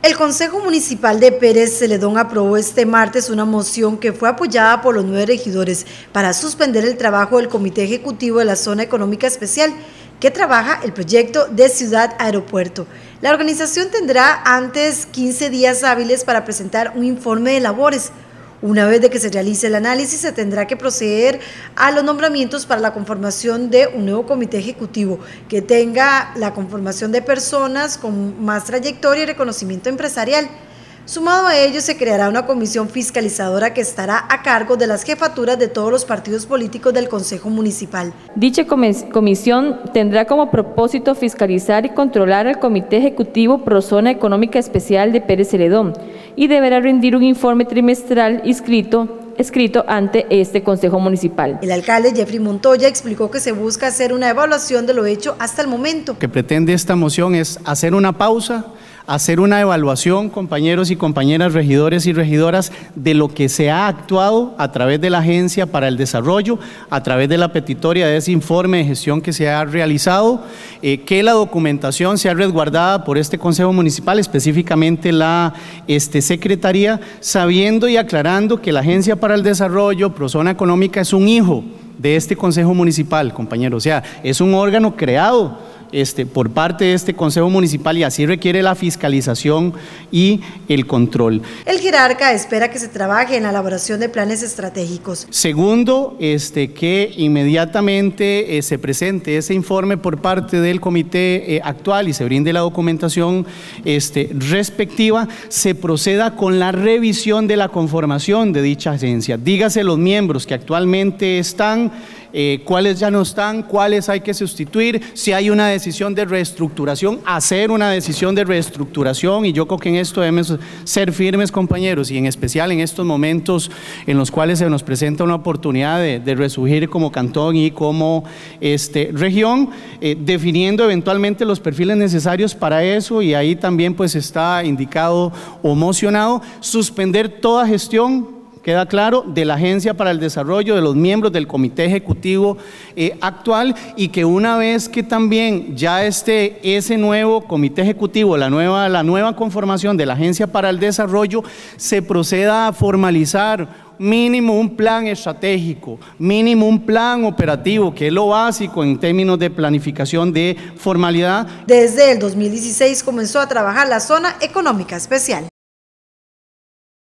El Consejo Municipal de Pérez Celedón aprobó este martes una moción que fue apoyada por los 9 regidores para suspender el trabajo del Comité Ejecutivo de la Zona Económica Especial, que trabaja el proyecto de Ciudad Aeropuerto. La organización tendrá antes 15 días hábiles para presentar un informe de labores. Una vez de que se realice el análisis, se tendrá que proceder a los nombramientos para la conformación de un nuevo comité ejecutivo que tenga la conformación de personas con más trayectoria y reconocimiento empresarial. Sumado a ello, se creará una comisión fiscalizadora que estará a cargo de las jefaturas de todos los partidos políticos del Consejo Municipal. Dicha comisión tendrá como propósito fiscalizar y controlar al Comité Ejecutivo Pro Zona Económica Especial de Pérez Celedón y deberá rendir un informe trimestral escrito ante este Consejo Municipal. El alcalde Jeffrey Montoya explicó que se busca hacer una evaluación de lo hecho hasta el momento. Lo que pretende esta moción es hacer una pausa, hacer una evaluación, compañeros y compañeras regidores y regidoras, de lo que se ha actuado a través de la Agencia para el Desarrollo, a través de la petitoria de ese informe de gestión que se ha realizado, que la documentación sea resguardada por este Consejo Municipal, específicamente la Secretaría, sabiendo y aclarando que la Agencia para el Desarrollo, Pro Zona Económica, es un hijo de este Consejo Municipal, compañeros, o sea, es un órgano creado por parte de este Consejo Municipal y así requiere la fiscalización y el control. El jerarca espera que se trabaje en la elaboración de planes estratégicos. Segundo, que inmediatamente se presente ese informe por parte del comité actual y se brinde la documentación respectiva, se proceda con la revisión de la conformación de dicha agencia. Dígase los miembros que actualmente están, cuáles ya no están, cuáles hay que sustituir, si hay una decisión de reestructuración, hacer una decisión de reestructuración, y yo creo que en esto debemos ser firmes, compañeros, y en especial en estos momentos en los cuales se nos presenta una oportunidad de resurgir como cantón y como región, definiendo eventualmente los perfiles necesarios para eso, y ahí también pues está indicado o mocionado suspender toda gestión, queda claro, de la Agencia para el Desarrollo, de los miembros del Comité Ejecutivo actual, y que una vez que también ya esté ese nuevo Comité Ejecutivo, la nueva conformación de la Agencia para el Desarrollo, se proceda a formalizar mínimo un plan estratégico, mínimo un plan operativo, que es lo básico en términos de planificación de formalidad. Desde el 2016 comenzó a trabajar la Zona Económica Especial.